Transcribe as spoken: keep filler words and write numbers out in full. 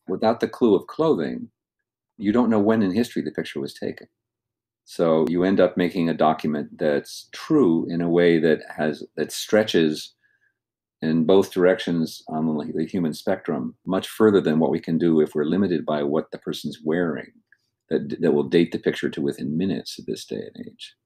without the clue of clothing, you don't know when in history the picture was taken. So you end up making a document that's true in a way that has that stretches in both directions on the, the human spectrum much further than what we can do if we're limited by what the person's wearing. That that will date the picture to within minutes at this day and age.